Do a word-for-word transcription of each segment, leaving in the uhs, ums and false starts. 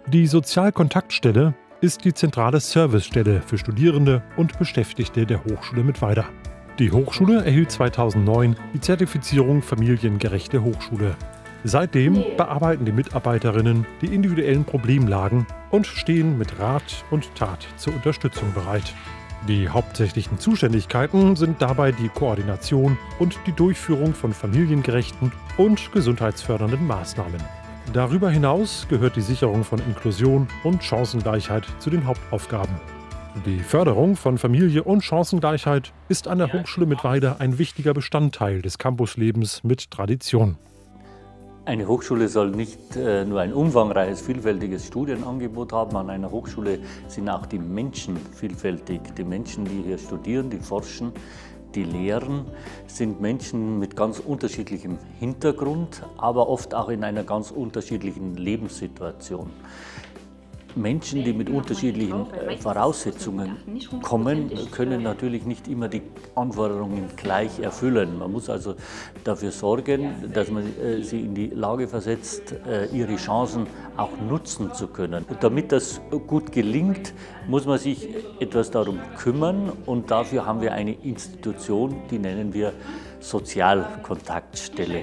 Die Sozialkontaktstelle ist die zentrale Servicestelle für Studierende und Beschäftigte der Hochschule Mittweida. Die Hochschule erhielt zweitausendneun die Zertifizierung Familiengerechte Hochschule. Seitdem bearbeiten die Mitarbeiterinnen die individuellen Problemlagen und stehen mit Rat und Tat zur Unterstützung bereit. Die hauptsächlichen Zuständigkeiten sind dabei die Koordination und die Durchführung von familiengerechten und gesundheitsfördernden Maßnahmen. Darüber hinaus gehört die Sicherung von Inklusion und Chancengleichheit zu den Hauptaufgaben. Die Förderung von Familie und Chancengleichheit ist an der Hochschule Mittweida ein wichtiger Bestandteil des Campuslebens mit Tradition. Eine Hochschule soll nicht äh, nur ein umfangreiches, vielfältiges Studienangebot haben. An einer Hochschule sind auch die Menschen vielfältig. Die Menschen, die hier studieren, die forschen, die lehren, sind Menschen mit ganz unterschiedlichem Hintergrund, aber oft auch in einer ganz unterschiedlichen Lebenssituation. Menschen, die mit unterschiedlichen Voraussetzungen kommen, können natürlich nicht immer die Anforderungen gleich erfüllen. Man muss also dafür sorgen, dass man sie in die Lage versetzt, ihre Chancen auch nutzen zu können. Und damit das gut gelingt, muss man sich etwas darum kümmern, und dafür haben wir eine Institution, die nennen wir Sozialkontaktstelle.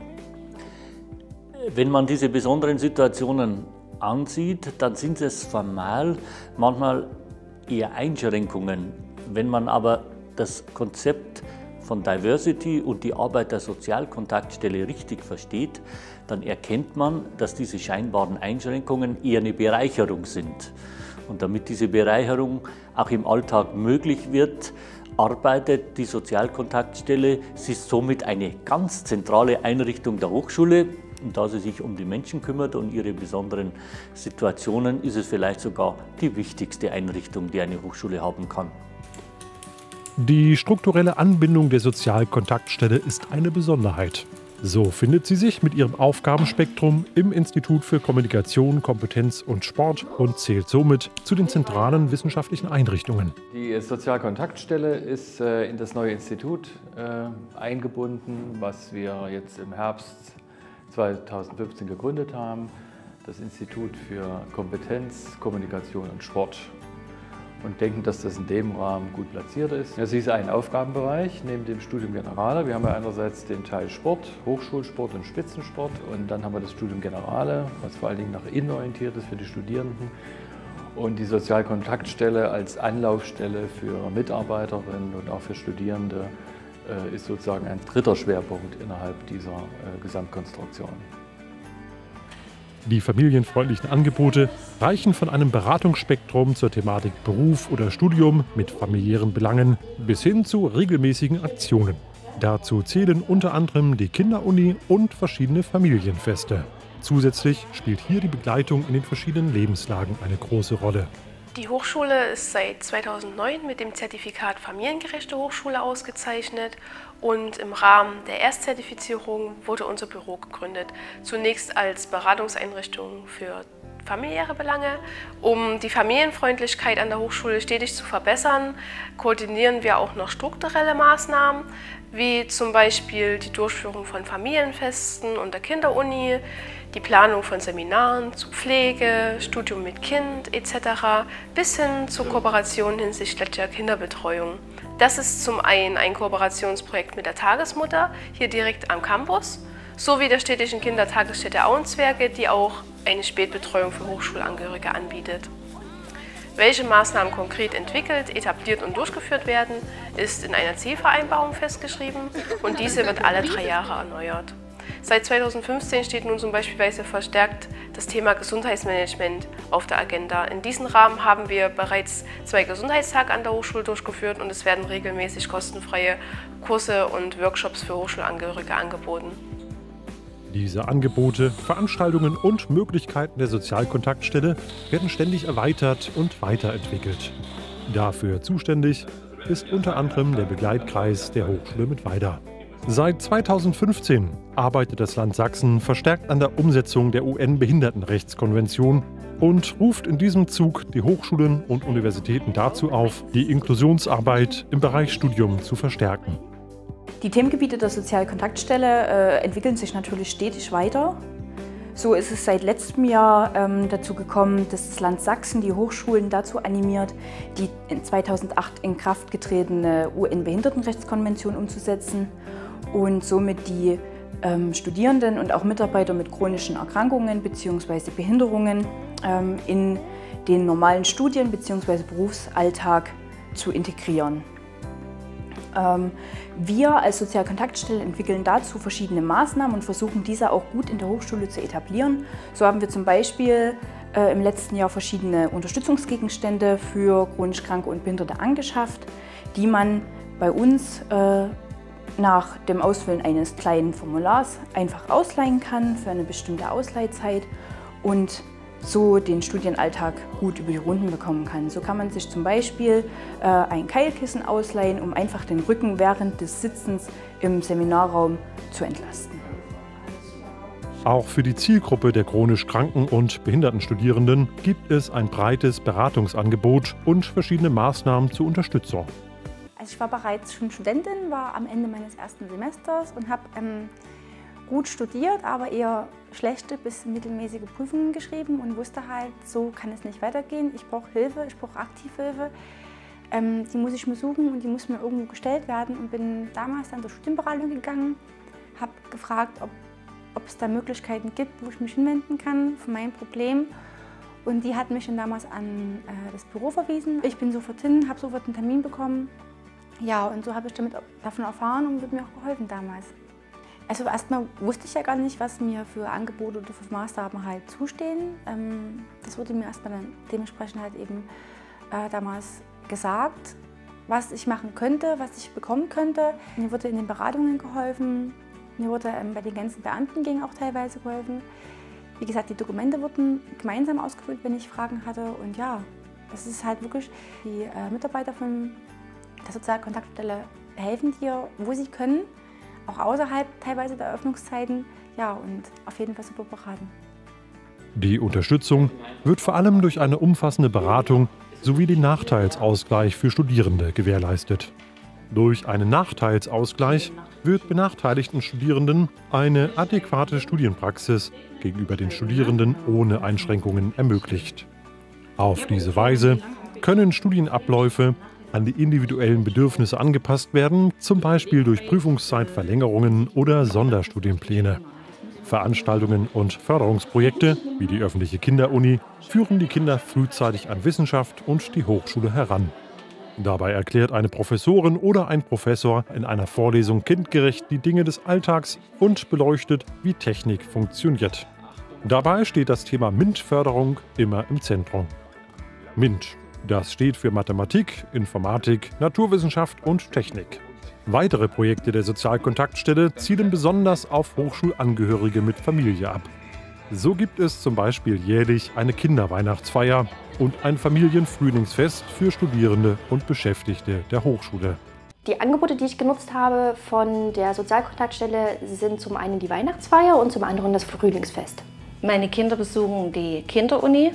Wenn man diese besonderen Situationen ansieht, dann sind es formal manchmal eher Einschränkungen. Wenn man aber das Konzept von Diversity und die Arbeit der Sozialkontaktstelle richtig versteht, dann erkennt man, dass diese scheinbaren Einschränkungen eher eine Bereicherung sind. Und damit diese Bereicherung auch im Alltag möglich wird, arbeitet die Sozialkontaktstelle. Sie ist somit eine ganz zentrale Einrichtung der Hochschule. Und da sie sich um die Menschen kümmert und ihre besonderen Situationen, ist es vielleicht sogar die wichtigste Einrichtung, die eine Hochschule haben kann. Die strukturelle Anbindung der Sozialkontaktstelle ist eine Besonderheit. So findet sie sich mit ihrem Aufgabenspektrum im Institut für Kommunikation, Kompetenz und Sport und zählt somit zu den zentralen wissenschaftlichen Einrichtungen. Die Sozialkontaktstelle ist in das neue Institut eingebunden, was wir jetzt im Herbst zweitausendfünfzehn gegründet haben, das Institut für Kompetenz, Kommunikation und Sport, und denken, dass das in dem Rahmen gut platziert ist. Das ist ein Aufgabenbereich neben dem Studium Generale. Wir haben ja einerseits den Teil Sport, Hochschulsport und Spitzensport, und dann haben wir das Studium Generale, was vor allen Dingen nach innen orientiert ist für die Studierenden, und die Sozialkontaktstelle als Anlaufstelle für Mitarbeiterinnen und auch für Studierende ist sozusagen ein dritter Schwerpunkt innerhalb dieser äh, Gesamtkonstruktion. Die familienfreundlichen Angebote reichen von einem Beratungsspektrum zur Thematik Beruf oder Studium mit familiären Belangen bis hin zu regelmäßigen Aktionen. Dazu zählen unter anderem die Kinderuni und verschiedene Familienfeste. Zusätzlich spielt hier die Begleitung in den verschiedenen Lebenslagen eine große Rolle. Die Hochschule ist seit zweitausendneun mit dem Zertifikat Familiengerechte Hochschule ausgezeichnet, und im Rahmen der Erstzertifizierung wurde unser Büro gegründet. Zunächst als Beratungseinrichtung für familiäre Belange. Um die Familienfreundlichkeit an der Hochschule stetig zu verbessern, koordinieren wir auch noch strukturelle Maßnahmen, wie zum Beispiel die Durchführung von Familienfesten und der Kinderuni, die Planung von Seminaren zu Pflege, Studium mit Kind et cetera bis hin zur Kooperation hinsichtlich der Kinderbetreuung. Das ist zum einen ein Kooperationsprojekt mit der Tagesmutter, hier direkt am Campus, sowie der städtischen Kindertagesstätte Auenswerke, die auch eine Spätbetreuung für Hochschulangehörige anbietet. Welche Maßnahmen konkret entwickelt, etabliert und durchgeführt werden, ist in einer Zielvereinbarung festgeschrieben, und diese wird alle drei Jahre erneuert. Seit zweitausendfünfzehn steht nun zum Beispiel verstärkt das Thema Gesundheitsmanagement auf der Agenda. In diesem Rahmen haben wir bereits zwei Gesundheitstage an der Hochschule durchgeführt, und es werden regelmäßig kostenfreie Kurse und Workshops für Hochschulangehörige angeboten. Diese Angebote, Veranstaltungen und Möglichkeiten der Sozialkontaktstelle werden ständig erweitert und weiterentwickelt. Dafür zuständig ist unter anderem der Begleitkreis der Hochschule Mittweida. Seit zweitausendfünfzehn arbeitet das Land Sachsen verstärkt an der Umsetzung der U N-Behindertenrechtskonvention und ruft in diesem Zug die Hochschulen und Universitäten dazu auf, die Inklusionsarbeit im Bereich Studium zu verstärken. Die Themengebiete der Sozialkontaktstelle äh, entwickeln sich natürlich stetig weiter. So ist es seit letztem Jahr ähm, dazu gekommen, dass das Land Sachsen die Hochschulen dazu animiert, die in zweitausendacht in Kraft getretene U N-Behindertenrechtskonvention umzusetzen und somit die ähm, Studierenden und auch Mitarbeiter mit chronischen Erkrankungen bzw. Behinderungen ähm, in den normalen Studien- bzw. Berufsalltag zu integrieren. Ähm, wir als Sozialkontaktstelle entwickeln dazu verschiedene Maßnahmen und versuchen diese auch gut in der Hochschule zu etablieren. So haben wir zum Beispiel äh, im letzten Jahr verschiedene Unterstützungsgegenstände für chronisch Kranke und Behinderte angeschafft, die man bei uns äh, nach dem Ausfüllen eines kleinen Formulars einfach ausleihen kann für eine bestimmte Ausleihzeit und so den Studienalltag gut über die Runden bekommen kann. So kann man sich zum Beispiel äh, ein Keilkissen ausleihen, um einfach den Rücken während des Sitzens im Seminarraum zu entlasten. Auch für die Zielgruppe der chronisch kranken und behinderten Studierenden gibt es ein breites Beratungsangebot und verschiedene Maßnahmen zur Unterstützung. Also ich war bereits schon Studentin, war am Ende meines ersten Semesters und habe ähm, gut studiert, aber eher schlechte bis mittelmäßige Prüfungen geschrieben und wusste halt, so kann es nicht weitergehen. Ich brauche Hilfe, ich brauche Aktivhilfe. Ähm, die muss ich mir suchen und die muss mir irgendwo gestellt werden und bin damals dann zur Studienberatung gegangen, habe gefragt, ob, ob es da Möglichkeiten gibt, wo ich mich hinwenden kann für mein Problem. Und die hat mich dann damals an äh, das Büro verwiesen. Ich bin sofort hin, habe sofort einen Termin bekommen. Ja, und so habe ich damit davon erfahren und wird mir auch geholfen damals. Also erstmal wusste ich ja gar nicht, was mir für Angebote oder für Maßnahmen halt zustehen. Das wurde mir erstmal dann dementsprechend halt eben äh, damals gesagt, was ich machen könnte, was ich bekommen könnte. Mir wurde in den Beratungen geholfen, mir wurde ähm, bei den ganzen Beamten ging auch teilweise geholfen. Wie gesagt, die Dokumente wurden gemeinsam ausgefüllt, wenn ich Fragen hatte. Und ja, das ist halt wirklich, die äh, Mitarbeiter von der Sozialkontaktstelle helfen dir, wo sie können. Auch außerhalb teilweise der Öffnungszeiten, ja, und auf jeden Fall super beraten. Die Unterstützung wird vor allem durch eine umfassende Beratung sowie den Nachteilsausgleich für Studierende gewährleistet. Durch einen Nachteilsausgleich wird benachteiligten Studierenden eine adäquate Studienpraxis gegenüber den Studierenden ohne Einschränkungen ermöglicht. Auf diese Weise können Studienabläufe an die individuellen Bedürfnisse angepasst werden, zum Beispiel durch Prüfungszeitverlängerungen oder Sonderstudienpläne. Veranstaltungen und Förderungsprojekte, wie die öffentliche Kinderuni, führen die Kinder frühzeitig an Wissenschaft und die Hochschule heran. Dabei erklärt eine Professorin oder ein Professor in einer Vorlesung kindgerecht die Dinge des Alltags und beleuchtet, wie Technik funktioniert. Dabei steht das Thema MINT-Förderung immer im Zentrum. MINT. Das steht für Mathematik, Informatik, Naturwissenschaft und Technik. Weitere Projekte der Sozialkontaktstelle zielen besonders auf Hochschulangehörige mit Familie ab. So gibt es zum Beispiel jährlich eine Kinderweihnachtsfeier und ein Familienfrühlingsfest für Studierende und Beschäftigte der Hochschule. Die Angebote, die ich genutzt habe von der Sozialkontaktstelle, sind zum einen die Weihnachtsfeier und zum anderen das Frühlingsfest. Meine Kinder besuchen die Kinderuni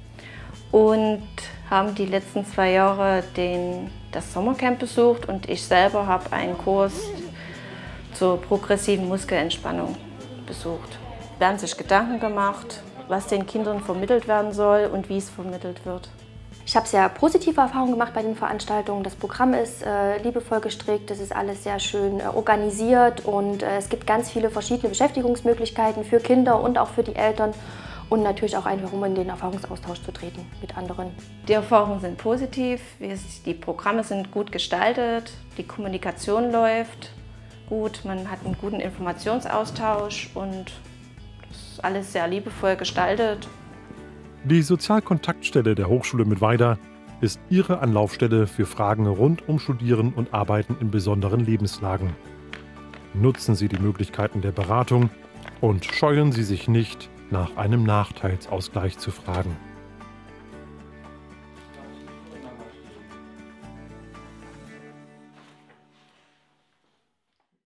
und haben die letzten zwei Jahre den, das Sommercamp besucht und ich selber habe einen Kurs zur progressiven Muskelentspannung besucht. Es werden sich Gedanken gemacht, was den Kindern vermittelt werden soll und wie es vermittelt wird. Ich habe sehr positive Erfahrungen gemacht bei den Veranstaltungen. Das Programm ist äh, liebevoll gestrickt, das ist alles sehr schön äh, organisiert und äh, es gibt ganz viele verschiedene Beschäftigungsmöglichkeiten für Kinder und auch für die Eltern. Und natürlich auch einfach, um in den Erfahrungsaustausch zu treten mit anderen. Die Erfahrungen sind positiv, die Programme sind gut gestaltet, die Kommunikation läuft gut, man hat einen guten Informationsaustausch und das ist alles sehr liebevoll gestaltet. Die Sozialkontaktstelle der Hochschule Mittweida ist Ihre Anlaufstelle für Fragen rund um Studieren und Arbeiten in besonderen Lebenslagen. Nutzen Sie die Möglichkeiten der Beratung und scheuen Sie sich nicht, nach einem Nachteilsausgleich zu fragen.